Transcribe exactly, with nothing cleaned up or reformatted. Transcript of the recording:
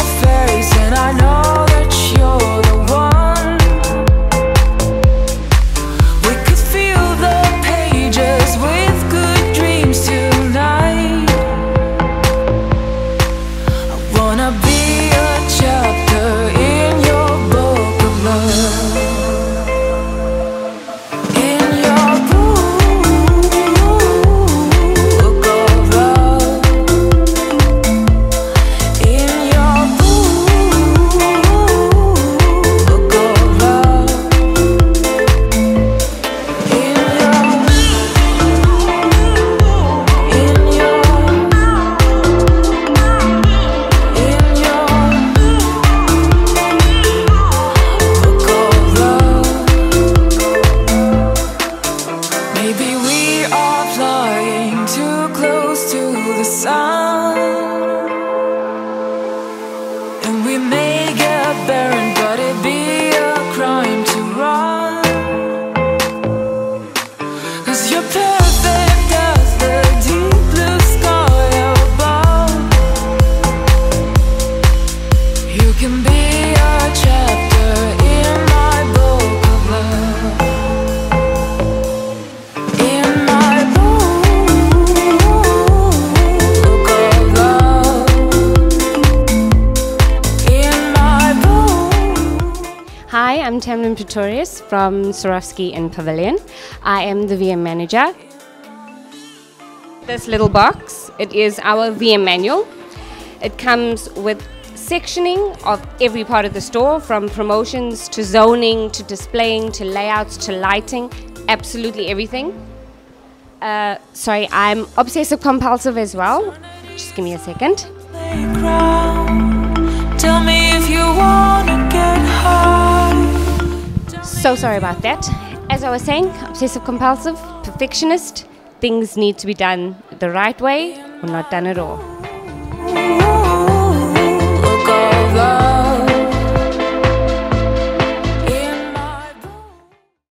face, and I know that you're the one. We could fill the pages with good dreams tonight. I wanna be a chapter in your book of love. In your book of love. In your book of love. In your In your In your book of love. Maybe we are flying too close to the sun, and we may get buried, but it'd be a crime to run. 'Cause you're perfect as the deep blue sky above. You can be a chapter in my book of love. In my book of love. In my book. Hi, I'm Tamlin Pretorius from Swarovski and Pavilion. I am the V M manager. This little box, it is our V M manual. It comes with sectioning of every part of the store, from promotions to zoning to displaying to layouts to lighting, absolutely everything. Uh, sorry, I'm obsessive compulsive as well. Just give me a second. Playground. Tell me if you wanna get high. So sorry about that. As I was saying, obsessive compulsive, perfectionist. Things need to be done the right way or not done at all.